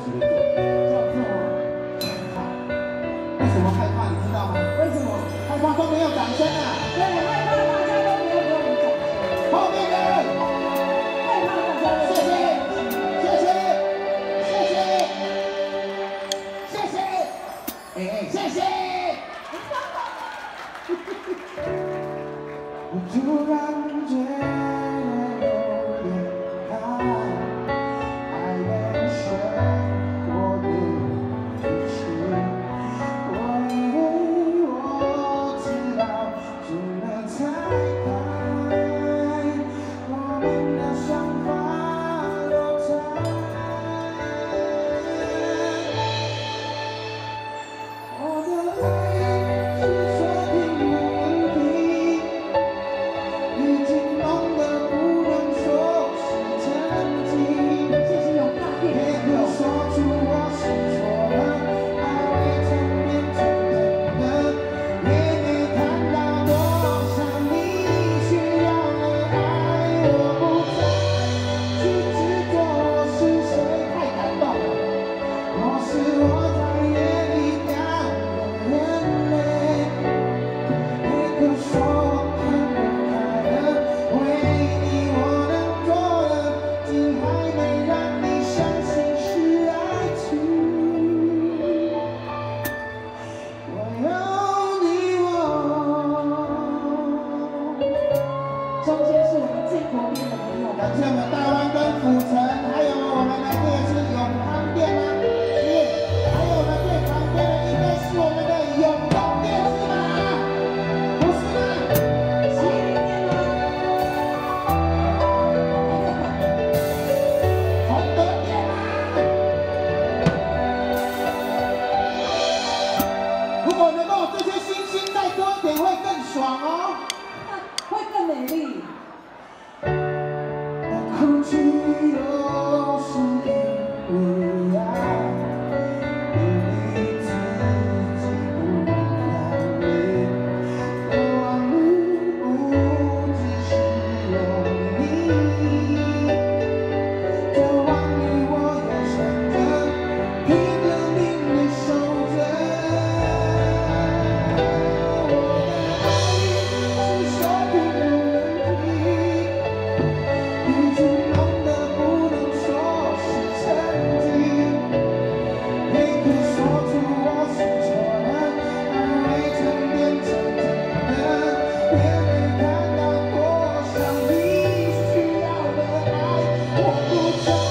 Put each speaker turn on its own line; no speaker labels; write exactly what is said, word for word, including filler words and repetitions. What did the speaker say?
处的做叫做害怕。为什么害怕？你知道吗？为什么？害怕都没有掌声啊！对，害怕大家都没有给我们掌声。后面的人，害怕大家的。谢谢，谢谢，谢谢，谢谢，哎哎，谢谢。我突然觉得有点怕，爱人选我的不是，我以为我知道，只能拆开我们的想法落差。我的爱是说停不能停。已经浓得不能说是曾经，谢谢永大也可说出我是错了，爱会从变成真的，也没看到多少你需要的爱，我不再去执着我是谁，太感动了，我是我在夜里掉的眼泪，也可说我看不开。为你我能做的，竟还没让你相信是爱情。我有你我。中间是我们最国边的朋友，感谢我们大湾跟府城，还有我们的这是永康店啊，还有我们最旁边的应该是我们的永东店是吗？不是吗？麒麟店吗？洪德店吗？如果能够这些星星再多一点，会更爽哦，会更美丽。哭泣都是因为爱，因你自己不要泪，我往路不只是有你，这往日我也选择拼了命的守着。我的爱是说停不能停，已经浓得不能说是曾经，也可说出我是错了，爱未曾变成真的，也没看到多少你需要的爱，我不再